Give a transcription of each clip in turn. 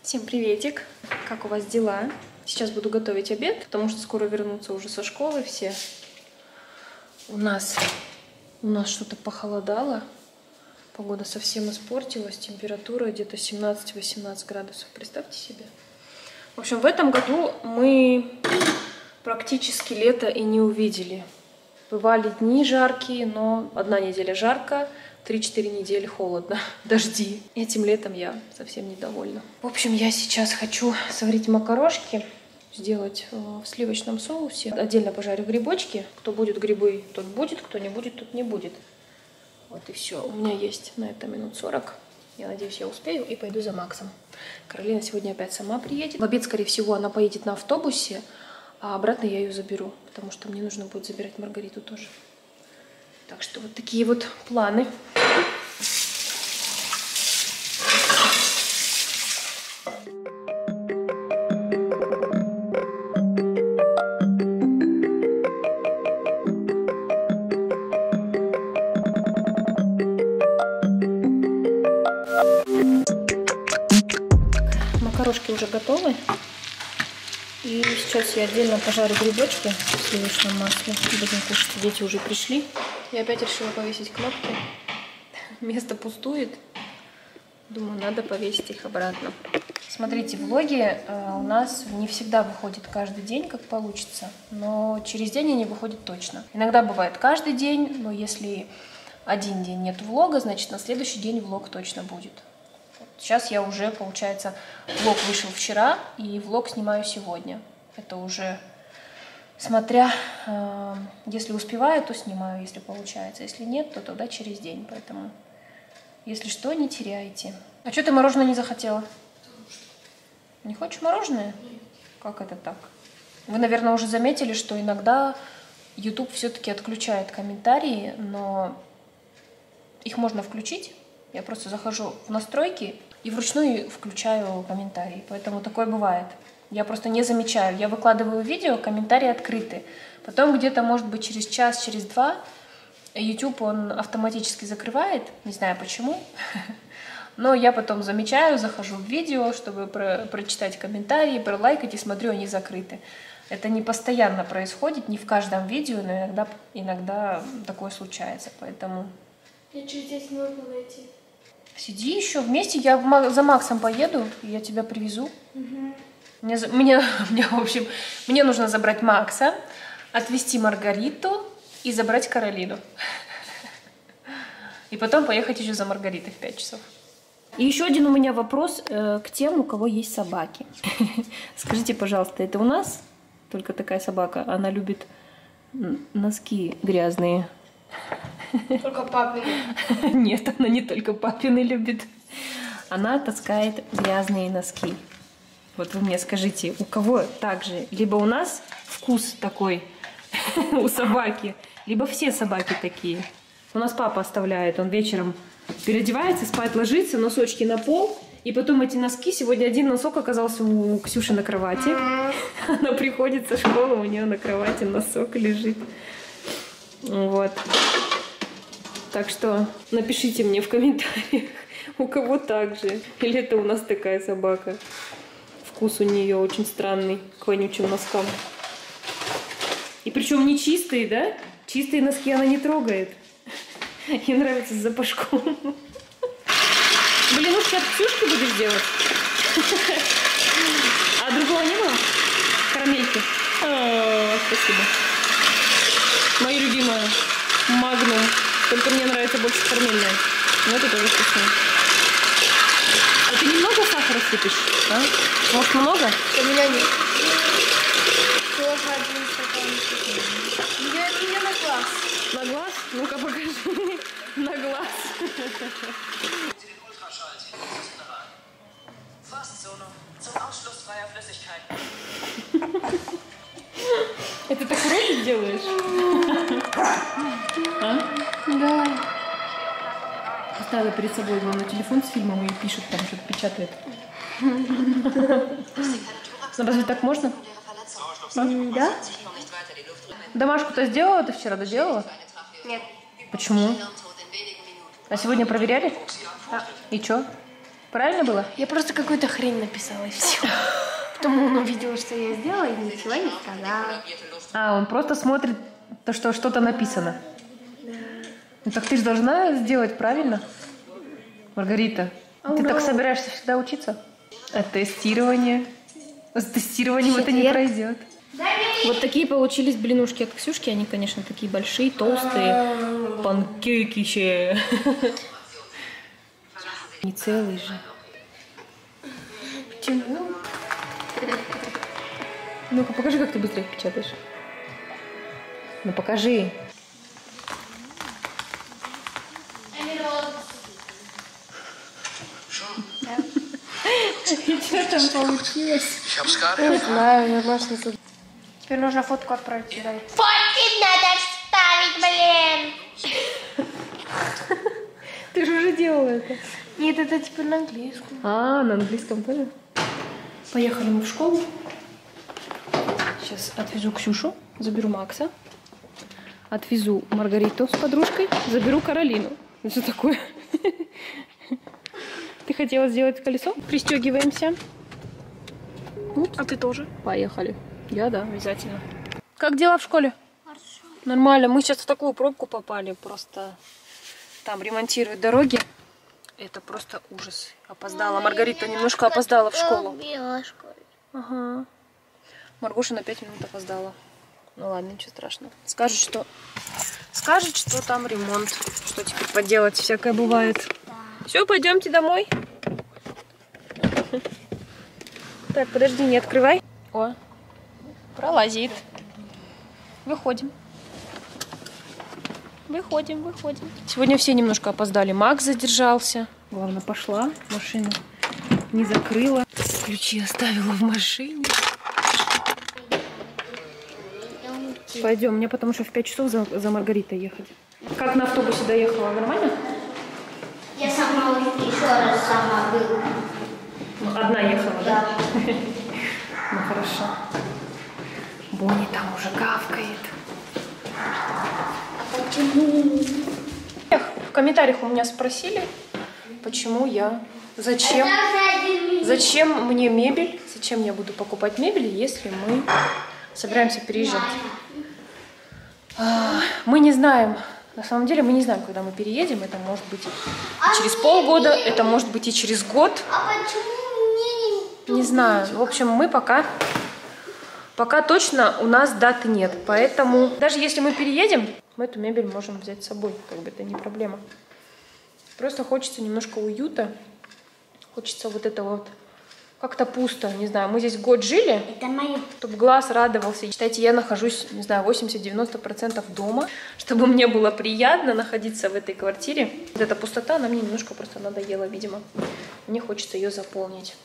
Всем приветик! Как у вас дела? Сейчас буду готовить обед, потому что скоро вернутся уже со школы все. У нас что-то похолодало. Погода совсем испортилась. Температура где-то 17-18 градусов. Представьте себе. В общем, в этом году мы практически лето и не увидели. Бывали дни жаркие, но 1 неделя жарко. 3-4 недели холодно, дожди. Этим летом я совсем недовольна. В общем, я сейчас хочу сварить макарошки, сделать в сливочном соусе. Отдельно пожарю грибочки. Кто будет грибы, тот будет, кто не будет, тот не будет. Вот и все. У меня есть на это минут 40. Я надеюсь, я успею и пойду за Максом. Каролина сегодня опять сама приедет. В обед, скорее всего, она поедет на автобусе, а обратно я ее заберу, потому что мне нужно будет забирать Маргариту тоже. Так что вот такие вот планы. Макарошки уже готовы. И сейчас я отдельно пожарю грибочки в сливочном масле. Будем кушать. Дети уже пришли. Я опять решила повесить кнопки. Место пустует. Думаю, надо повесить их обратно. Смотрите, влоги у нас не всегда выходят каждый день, как получится. Но через день они выходят точно. Иногда бывает каждый день, но если один день нет влога, значит на следующий день влог точно будет. Сейчас я уже, получается, влог вышел вчера, и влог снимаю сегодня. Это уже смотря, если успеваю, то снимаю, если получается. Если нет, то тогда через день. Поэтому, если что, не теряйте. А что ты мороженое не захотела? Не хочешь мороженое? Как это так? Вы, наверное, уже заметили, что иногда YouTube все-таки отключает комментарии, но их можно включить. Я просто захожу в настройки и вручную включаю комментарии. Поэтому такое бывает. Я просто не замечаю. Я выкладываю видео, комментарии открыты. Потом где-то, может быть, через час, через два YouTube он автоматически закрывает. Не знаю почему. Но я потом замечаю, захожу в видео, чтобы прочитать комментарии, пролайкать и смотрю, они закрыты. Это не постоянно происходит, не в каждом видео, но иногда такое случается. Поэтому... Я через 10 минут надо идти. Сиди еще вместе, я за Максом поеду, и я тебя привезу. Угу. В общем, мне нужно забрать Макса, отвезти Маргариту и забрать Каролину. И потом поехать еще за Маргаритой в 5 часов. И еще один у меня вопрос к тем, у кого есть собаки. Скажите, пожалуйста, это у нас только такая собака? Она любит носки грязные. Только папины. Нет, она не только папины любит. Она таскает грязные носки. Вот вы мне скажите, у кого так же? Либо у нас вкус такой у собаки, либо все собаки такие. У нас папа оставляет, он вечером переодевается, спать ложится, носочки на пол. И потом эти носки, сегодня один носок оказался у Ксюши на кровати. Она приходит со школы, у нее на кровати носок лежит. Вот. Так что напишите мне в комментариях, у кого так же. Или это у нас такая собака. Вкус у нее очень странный к вонючим носкам. И причем не чистые, да? Чистые носки она не трогает. Ей нравится с запашком. Блинушки от Ксюшки будешь делать? А другого не было? Карамельки? Спасибо. Моя любимая. Магнум. Только мне нравится больше карамельная. Но это тоже вкусно. А ты немного сахара сыпешь? А? Может, много? У меня нет. Тоже один стакан. Мне на глаз. На глаз? Ну-ка покажи. На глаз. Это ты уроки делаешь? А? Да. Поставила перед собой на телефон с фильмом и пишет, там что-то печатает. Разве так можно? Да? Домашку-то сделала? Ты вчера доделала? Нет. Почему? А сегодня проверяли? Да. И что? Правильно было? Я просто какую-то хрень написала и все. Потом он увидел, что я сделала, и ничего не сказал. А, он просто смотрит, то, что что-то написано. Ну так ты же должна сделать правильно, Маргарита. Ты так собираешься всегда учиться? А тестирование? С тестированием это не пройдет. Вот такие получились блинушки от Ксюшки. Они, конечно, такие большие, толстые. Панкейки. Не целый же. Почему? Ну-ка, покажи, как ты быстро их печатаешь. Ну, покажи. И что там получилось? Не знаю, нормально. Теперь нужно фотку отправить сюда. Фотки надо вставить, блин. Ты же уже делала это. Нет, это типа на английском. А, на английском тоже? Поехали мы в школу. Сейчас отвезу Ксюшу, заберу Макса. Отвезу Маргариту с подружкой, заберу Каролину. Что такое? Ты хотела сделать колесо? Пристегиваемся. А ты тоже? Поехали. Я, да, обязательно. Как дела в школе? Хорошо. Нормально. Мы сейчас в такую пробку попали. Просто там ремонтируют дороги. Это просто ужас. Опоздала. Маргарита немножко опоздала в школу. Ага. Маргоша на 5 минут опоздала. Ну ладно, ничего страшного. Скажет, что там ремонт. Что теперь поделать? Всякое бывает. Все, пойдемте домой. Так, подожди, не открывай. О, пролазит. Выходим. Выходим. Сегодня все немножко опоздали. Макс задержался. Главное, пошла. Машину не закрыла. Ключи оставила в машине. Пойдем, мне потому что в 5 часов за Маргаритой ехать. Как на автобусе доехала? Нормально? Я сама еще раз сама была. Одна ехала, да? Ну хорошо. Бонни там уже гавкает. Почему? В комментариях у меня спросили, почему я... Зачем мне мебель? Зачем я буду покупать мебель, если мы собираемся переезжать? Мы не знаем. На самом деле мы не знаем, когда мы переедем. Это может быть и через полгода, это может быть и через год. А почему мне Не знаю. В общем, мы пока точно у нас даты нет. Поэтому даже если мы переедем, мы эту мебель можем взять с собой. Как бы это не проблема. Просто хочется немножко уюта. Хочется вот это вот. Как-то пусто, не знаю. Мы здесь год жили, Это мое. чтобы глаз радовался. Считайте, я нахожусь, не знаю, 80-90% дома, чтобы мне было приятно находиться в этой квартире. Вот эта пустота, она мне немножко просто надоела, видимо. Мне хочется ее заполнить.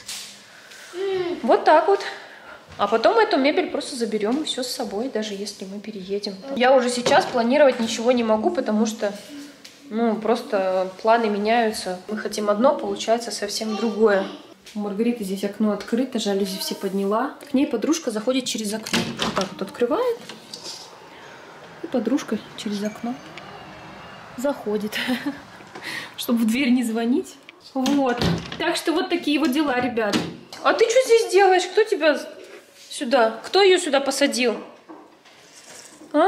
Вот так вот. А потом эту мебель просто заберем и все с собой, даже если мы переедем. Я уже сейчас планировать ничего не могу, потому что, просто планы меняются. Мы хотим одно, получается совсем другое. У Маргариты здесь окно открыто, жалюзи все подняла. К ней подружка заходит через окно. Вот так вот открывает. И подружка через окно заходит. Чтобы в дверь не звонить. Вот. Так что вот такие вот дела, ребят. А ты что здесь делаешь? Кто тебя сюда? Кто ее сюда посадил? А?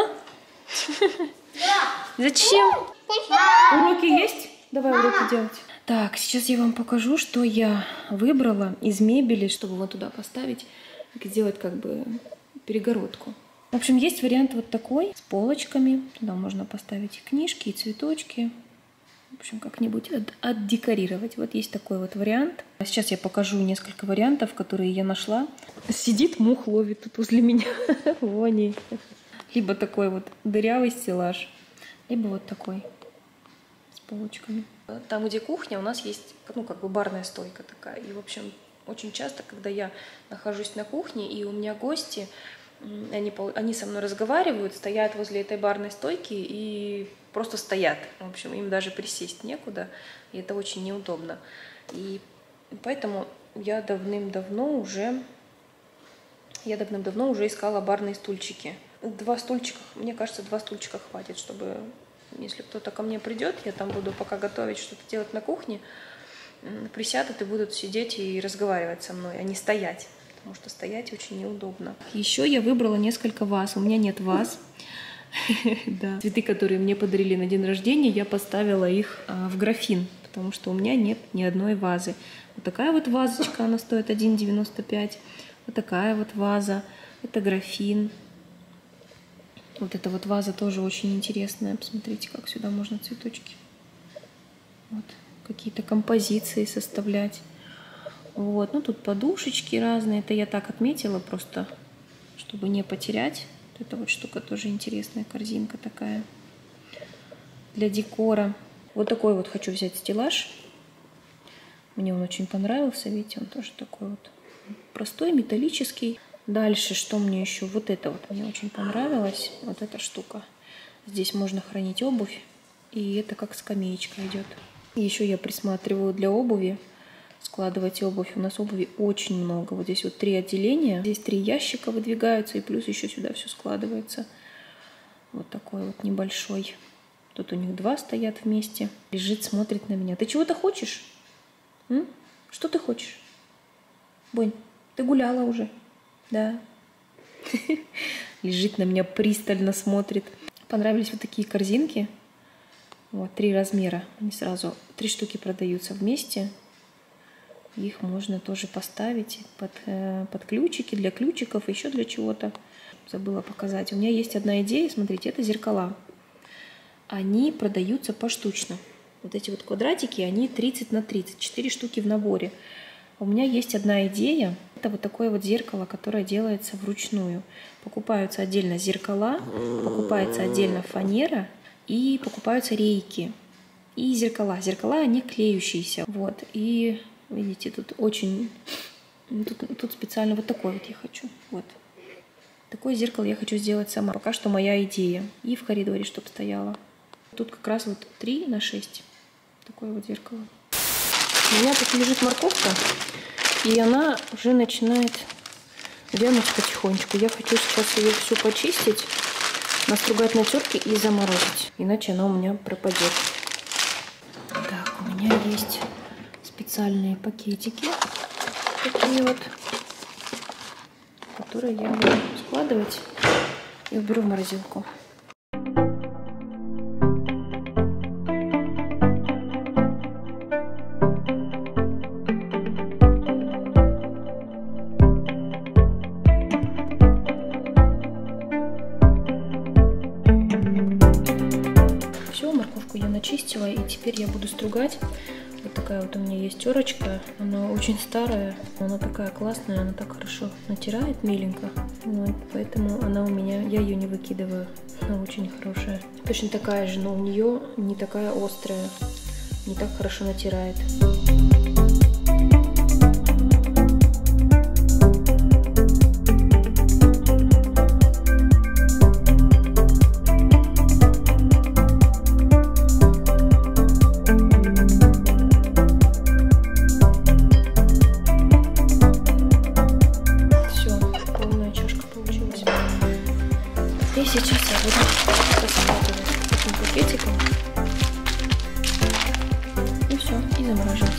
Зачем? Уроки есть? Давай уроки делать. Так, сейчас я вам покажу, что я выбрала из мебели, чтобы вот туда поставить, сделать как бы перегородку. В общем, есть вариант вот такой, с полочками. Туда можно поставить и книжки, и цветочки. В общем, как-нибудь отдекорировать. Вот есть такой вот вариант. Сейчас я покажу несколько вариантов, которые я нашла. Сидит, мух ловит тут возле меня. Вони. Либо такой вот дырявый стеллаж, либо вот такой с полочками. Там, где кухня, у нас есть, как бы барная стойка такая. И, в общем, очень часто, когда я нахожусь на кухне, и у меня гости, они со мной разговаривают, стоят возле этой барной стойки и просто стоят. В общем, им даже присесть некуда, и это очень неудобно. И поэтому я давным-давно уже искала барные стульчики. Мне кажется, 2 стульчика хватит, чтобы... Если кто-то ко мне придет, я там буду пока готовить, что-то делать на кухне, присядут и будут сидеть и разговаривать со мной, а не стоять. Потому что стоять очень неудобно. Еще я выбрала несколько ваз. У меня нет ваз. Да. Цветы, которые мне подарили на день рождения, я поставила их в графин, потому что у меня нет ни одной вазы. Вот такая вот вазочка, она стоит 1,95. Вот такая вот ваза. Это графин. Вот эта вот ваза тоже очень интересная. Посмотрите, как сюда можно цветочки. Вот. Какие-то композиции составлять. Вот. Ну, тут подушечки разные. Это я так отметила просто, чтобы не потерять. Вот эта вот штука тоже интересная. Корзинка такая для декора. Вот такой вот хочу взять стеллаж. Мне он очень понравился. Видите, он тоже такой вот простой, металлический. Дальше, что мне еще? Вот это вот мне очень понравилось. Вот эта штука. Здесь можно хранить обувь. И это как скамеечка идет. Еще я присматриваю для обуви. Складывать обувь. У нас обуви очень много. Вот здесь вот 3 отделения. Здесь 3 ящика выдвигаются. И плюс еще сюда все складывается. Вот такой вот небольшой. Тут у них 2 стоят вместе. Лежит, смотрит на меня. Ты чего-то хочешь? М? Что ты хочешь? Бонь, ты гуляла уже? Да. Лежит на меня, пристально смотрит. Понравились вот такие корзинки. Вот, 3 размера. Они сразу 3 штуки продаются вместе. Их можно тоже поставить под ключики, для ключиков, еще для чего-то. Забыла показать. У меня есть одна идея. Смотрите, это зеркала. Они продаются поштучно. Вот эти вот квадратики, они 30 на 30. 4 штуки в наборе. У меня есть одна идея. Это вот такое вот зеркало, которое делается вручную. Покупаются отдельно зеркала, покупается отдельно фанера и покупаются рейки. И зеркала. Зеркала, они клеющиеся. Вот. И видите, тут очень... Тут специально вот такой вот я хочу. Вот. Такое зеркало я хочу сделать сама. Пока что моя идея. И в коридоре, чтобы стояло. Тут как раз вот 3 на 6. Такое вот зеркало. У меня тут лежит морковка. И она уже начинает вянуть потихонечку. Я хочу сейчас ее всю почистить, настругать на терке и заморозить. Иначе она у меня пропадет. Так, у меня есть специальные пакетики. Такие вот. Которые я буду складывать и уберу в морозилку. Морковку я начистила, и теперь я буду стругать. Вот такая вот у меня есть терочка. Она очень старая, но она такая классная, она так хорошо натирает миленько. Вот, поэтому она у меня, я ее не выкидываю. Она очень хорошая. Точно такая же, но у нее не такая острая, не так хорошо натирает. И сейчас я буду раскладывать таким пакетиком. И все, и замораживать.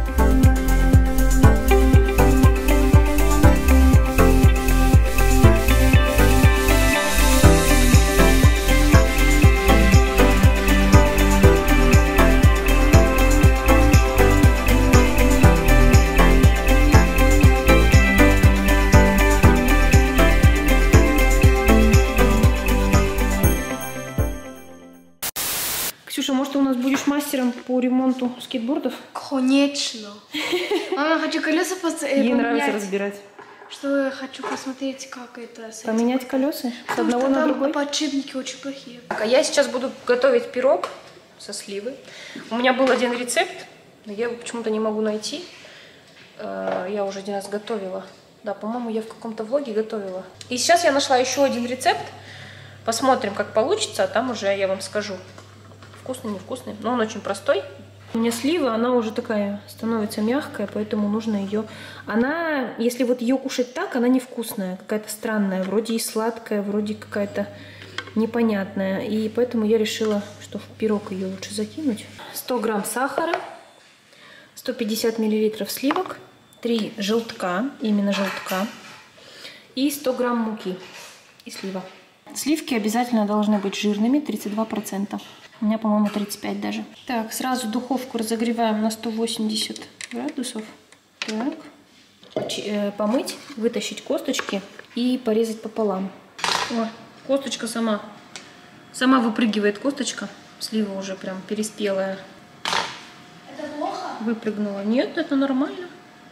Ксюша, может, ты у нас будешь мастером по ремонту скейтбордов? Конечно. Мама, хочу колеса Ей нравится разбирать. Что я хочу посмотреть, как это... Поменять колеса? С одного на другой? Подшипники очень плохие. А я сейчас буду готовить пирог со сливой. У меня был один рецепт, но я его почему-то не могу найти. Я уже 1 раз готовила. Да, по-моему, я в каком-то влоге готовила. И сейчас я нашла еще один рецепт. Посмотрим, как получится, а там уже я вам скажу. Вкусный, невкусный, но он очень простой. У меня слива, она уже такая становится мягкая, поэтому нужно ее... Она, если вот ее кушать так, она невкусная, какая-то странная, вроде и сладкая, вроде какая-то непонятная. И поэтому я решила, что в пирог ее лучше закинуть. 100 грамм сахара, 150 мл сливок, 3 желтка, именно желтка, и 100 грамм муки и слива. Сливки обязательно должны быть жирными, 32%. У меня, по-моему, 35 даже. Так, сразу духовку разогреваем на 180 градусов. Так. Помыть, вытащить косточки и порезать пополам. О, косточка сама выпрыгивает, косточка. Слива уже прям переспелая. Это плохо? Выпрыгнула. Нет, это нормально.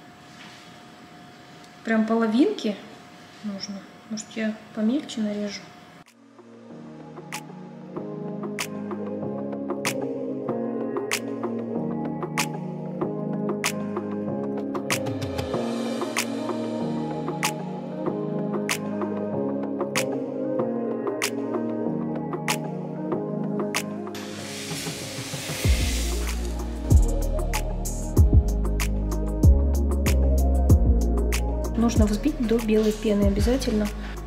Прям половинки нужно. Может, я помельче нарежу. Нужно взбить до белой пены обязательно.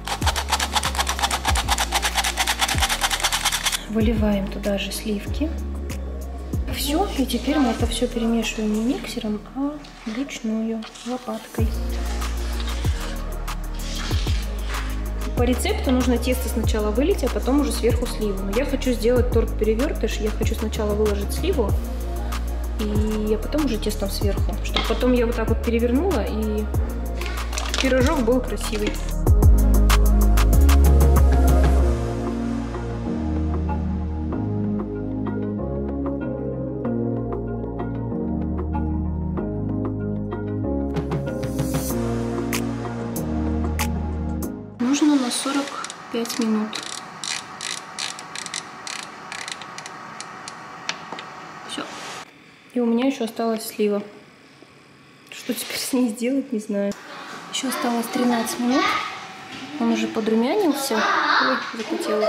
Выливаем туда же сливки. Все, и теперь мы это все перемешиваем не миксером, а вручную, лопаткой. По рецепту нужно тесто сначала вылить, а потом уже сверху сливу. Но я хочу сделать торт-перевертыш. Я хочу сначала выложить сливу, и потом уже тестом сверху. Чтобы потом я вот так вот перевернула, и пирожок был красивый. Нужно на 45 минут. Все. И у меня еще осталась слива. Что теперь с ней сделать, не знаю. Еще осталось 13 минут. Он уже подрумянился. Ой, запотела.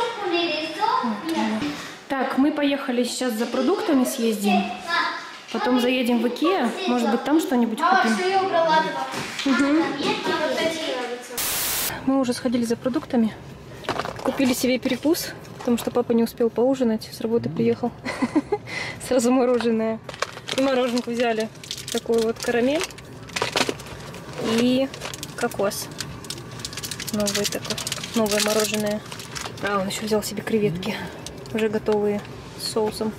Вот. Так, мы поехали сейчас за продуктами съездим. Потом заедем в Икеа. Может быть, там что-нибудь купим. Я убрала два. Угу. Вот эти нравятся. Мы уже сходили за продуктами. Купили себе перекус, потому что папа не успел поужинать. С работы приехал. Сразу мороженое. И мороженку взяли. Такую вот карамель. И кокос. Новое мороженое. А, он еще взял себе креветки. Уже готовые с соусом.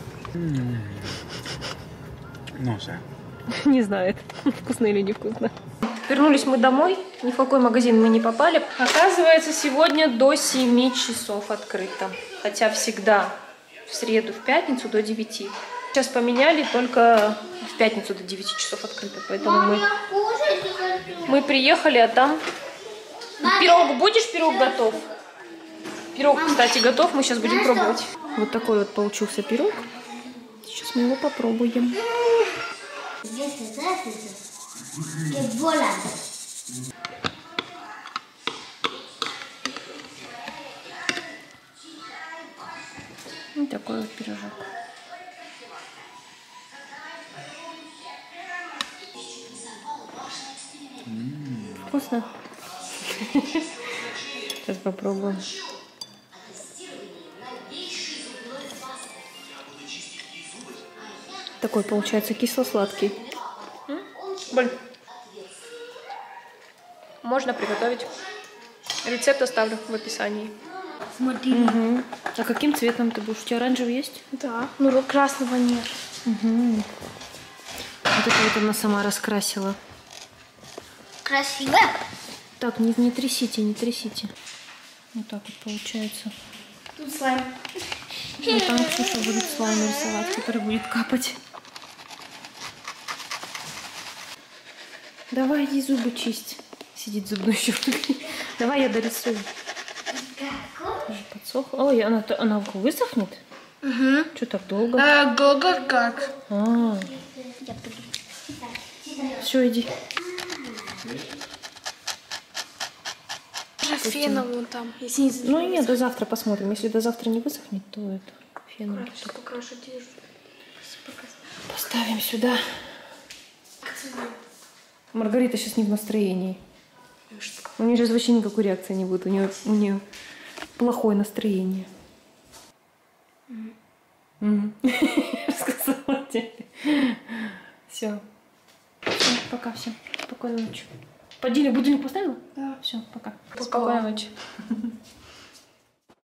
Не знает, вкусно или невкусно. Вернулись мы домой. Ни в какой магазин мы не попали. Оказывается, сегодня до 7 часов открыто. Хотя всегда в среду, в пятницу до 9. Сейчас поменяли, только в пятницу до 9 часов открыто. Поэтому мы приехали, а там... Пирог будешь? Пирог готов. Пирог, кстати, готов. Мы сейчас будем пробовать. Вот такой вот получился пирог. Сейчас мы его попробуем. Вот такой вот пирожок. Вкусно? Сейчас попробуем. Такой получается кисло-сладкий. Боль. Можно приготовить. Рецепт оставлю в описании. Смотри. Угу. А каким цветом ты будешь? У тебя оранжевый есть? Да. Ну, красного нет. Угу. Вот это вот она сама раскрасила. Красиво. Так, не трясите, не трясите. Вот так вот получается. Тут слайм. Вот там Ксюша будет слайм рисовать, который будет капать. Давай, иди зубы чисть. Сидит зубной щеткой. Давай я дорисую. Уже подсохла. Ой, она высохнет? Угу. Что так долго? Долго как? Все, иди. Феном вон там. Если не... Ну и нет, до завтра посмотрим. Если до завтра не высохнет, то это феном. Сейчас покрашу держу. Поставим сюда. Маргарита сейчас не в настроении. У нее сейчас вообще никакой реакции не будет. У нее плохое настроение. Я сказала тебе. Все. Пока, всем. Спокойной ночи. Будильник поставила? Да. Все, пока. Спала. Спокойной ночи.